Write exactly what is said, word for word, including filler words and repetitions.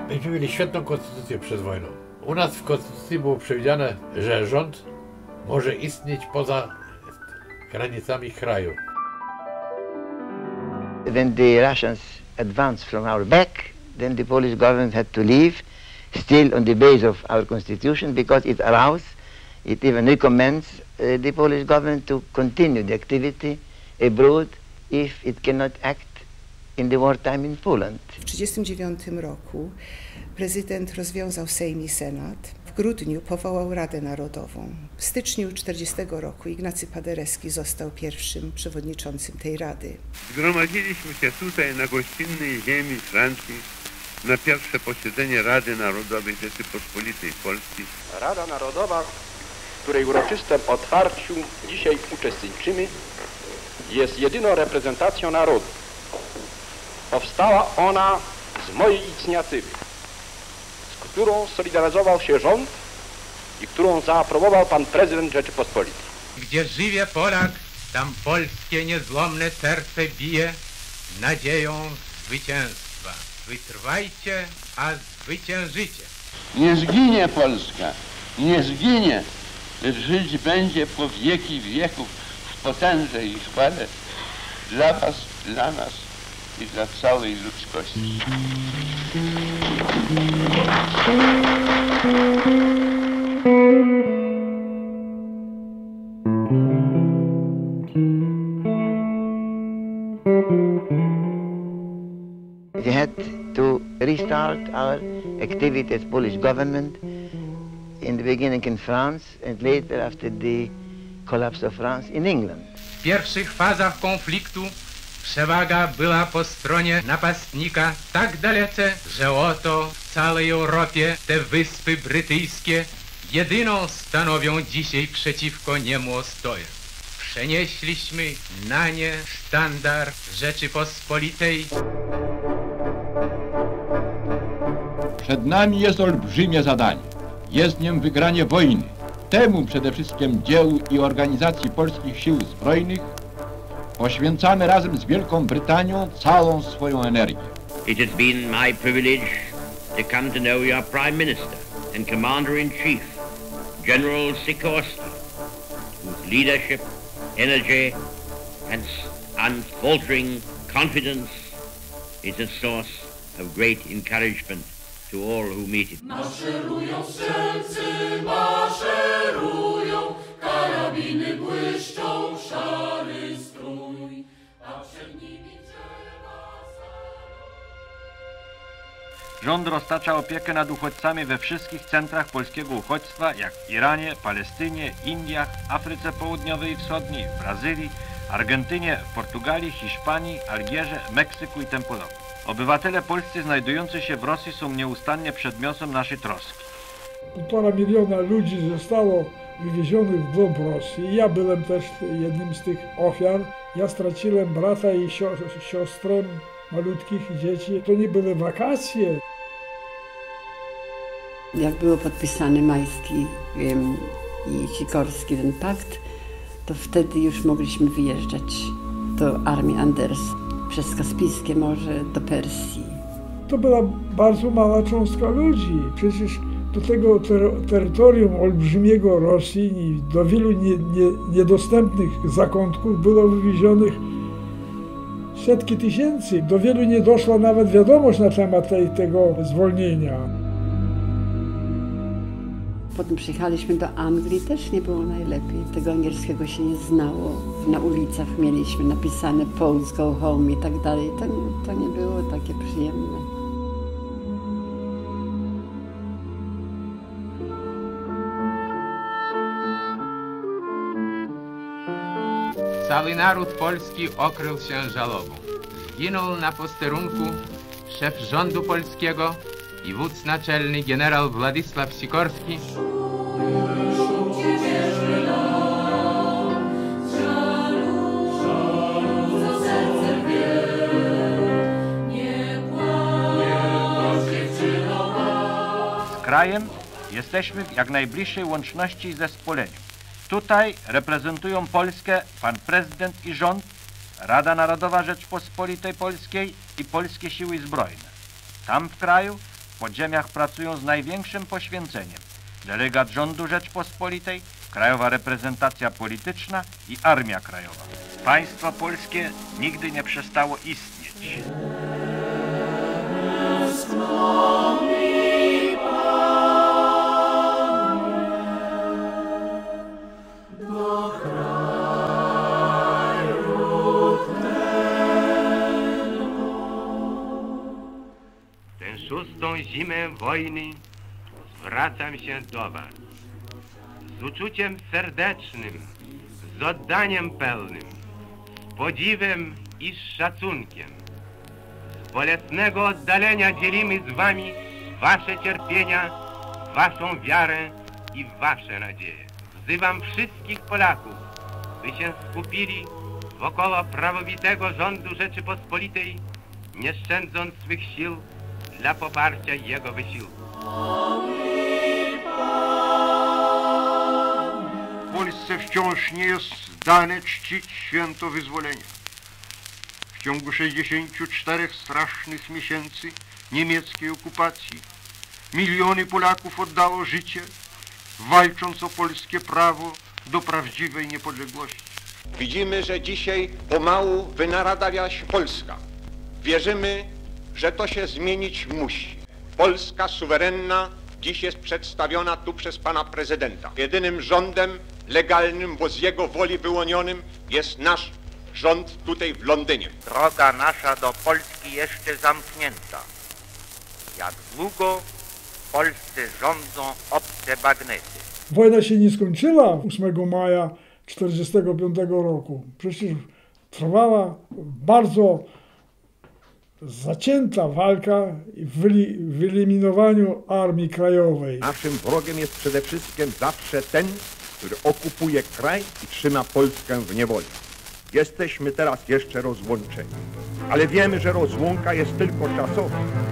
Myśmy mieli świetną konstytucję przed wojną. U nas w konstytucji było przewidziane, że rząd może istnieć poza granicami kraju. When the Russians advanced from our back, then the Polish government had to leave, still on the base of our constitution, because it allows, it even recommends uh, the Polish government to continue the activity abroad if it cannot act in the wartime in Poland. W tysiąc dziewięćset trzydziestym dziewiątym roku prezydent rozwiązał Sejm i Senat. W grudniu powołał Radę Narodową. W styczniu tysiąc dziewięćset czterdziestego roku Ignacy Paderewski został pierwszym przewodniczącym tej Rady. Zgromadziliśmy się tutaj na gościnnej ziemi Francji na pierwsze posiedzenie Rady Narodowej Rzeczypospolitej Polskiej. Rada Narodowa, w której uroczystym otwarciu dzisiaj uczestniczymy, jest jedyną reprezentacją narodu. Powstała ona z mojej inicjatywy, z którą solidaryzował się rząd i którą zaaprobował pan prezydent Rzeczypospolitej. Gdzie żyje Polak, tam polskie niezłomne serce bije nadzieją zwycięstwa. Wytrwajcie, a zwyciężycie. Nie zginie Polska, nie zginie, lecz żyć będzie po wieki wieków w potędze i chwale dla was, dla nas i dla całej ludzkości. We had to restart our activity as Polish government, in the beginning in France and later after the collapse of France in England. W pierwszych fazach konfliktu przewaga była po stronie napastnika tak dalece, że oto w całej Europie te wyspy brytyjskie jedyną stanowią dzisiaj przeciwko niemu ostoję. Przenieśliśmy na nie sztandar Rzeczypospolitej. Przed nami jest olbrzymie zadanie. Jest nim wygranie wojny. Temu przede wszystkim dziełu i organizacji polskich sił zbrojnych poświęcamy razem z Wielką Brytanią całą swoją energię. It has been my privilege to come to know your Prime Minister and Commander-in-Chief, General Sikorski, whose leadership, energy and unfaltering confidence is a source of great encouragement to all who meet him. Maszerują strzelcy, maszerują, karabiny błyszczą, szary strój, a przed nimi drzewa Rząd roztacza opiekę nad uchodźcami we wszystkich centrach polskiego uchodźstwa, jak w Iranie, Palestynie, Indiach, Afryce Południowej i Wschodniej, w Brazylii, Argentynie, Portugalii, Hiszpanii, Algierze, Meksyku i tym podobnie. Obywatele polscy znajdujący się w Rosji są nieustannie przedmiotem naszej troski. Półtora miliona ludzi zostało wywiezionych w głąb Rosji. Ja byłem też jednym z tych ofiar. Ja straciłem brata i siostrę, malutkich dzieci. To nie były wakacje. Jak było podpisany Majski wiem, i Sikorski ten pakt, to wtedy już mogliśmy wyjeżdżać do armii Andersa przez Kaspijskie Morze do Persji. To była bardzo mała cząstka ludzi. Przecież do tego ter terytorium olbrzymiego Rosji i do wielu nie, nie, niedostępnych zakątków było wywiezionych setki tysięcy. Do wielu nie doszła nawet wiadomość na temat tej, tego zwolnienia. Potem przyjechaliśmy do Anglii, też nie było najlepiej. Tego angielskiego się nie znało. Na ulicach mieliśmy napisane Poles go home i tak dalej. To, to nie było takie przyjemne. Cały naród polski okrył się żałobą. Zginął na posterunku szef rządu polskiego i wódz naczelny generał Władysław Sikorski. Z krajem jesteśmy w jak najbliższej łączności i zespoleniu. Tutaj reprezentują Polskę pan prezydent i rząd, Rada Narodowa Rzeczpospolitej Polskiej i polskie siły zbrojne. Tam w kraju podziemiach pracują z największym poświęceniem. Delegat rządu Rzeczpospolitej, Krajowa Reprezentacja Polityczna i Armia Krajowa. Państwo polskie nigdy nie przestało istnieć. Tę szóstą zimę wojny zwracam się do was z uczuciem serdecznym, z oddaniem pełnym, z podziwem i z szacunkiem. Z bolesnego oddalenia dzielimy z wami wasze cierpienia, waszą wiarę i wasze nadzieje. Wzywam wszystkich Polaków, by się skupili wokoło prawowitego rządu Rzeczypospolitej, nie szczędząc swych sił dla poparcia jego wysiłku. W Polsce wciąż nie jest dane czcić święto wyzwolenia. W ciągu sześćdziesięciu czterech strasznych miesięcy niemieckiej okupacji miliony Polaków oddało życie, walcząc o polskie prawo do prawdziwej niepodległości. Widzimy, że dzisiaj pomału wynaradawia się Polska. Wierzymy, że to się zmienić musi. Polska suwerenna dziś jest przedstawiona tu przez pana prezydenta. Jedynym rządem legalnym, bo z jego woli wyłonionym jest nasz rząd tutaj w Londynie. Droga nasza do Polski jeszcze zamknięta. Jak długo w Polsce rządzą obce bagnety. Wojna się nie skończyła ósmego maja tysiąc dziewięćset czterdziestego piątego roku. Przecież trwała bardzo zacięta walka w wyeliminowaniu Armii Krajowej. Naszym wrogiem jest przede wszystkim zawsze ten, który okupuje kraj i trzyma Polskę w niewoli. Jesteśmy teraz jeszcze rozłączeni, ale wiemy, że rozłąka jest tylko czasowa.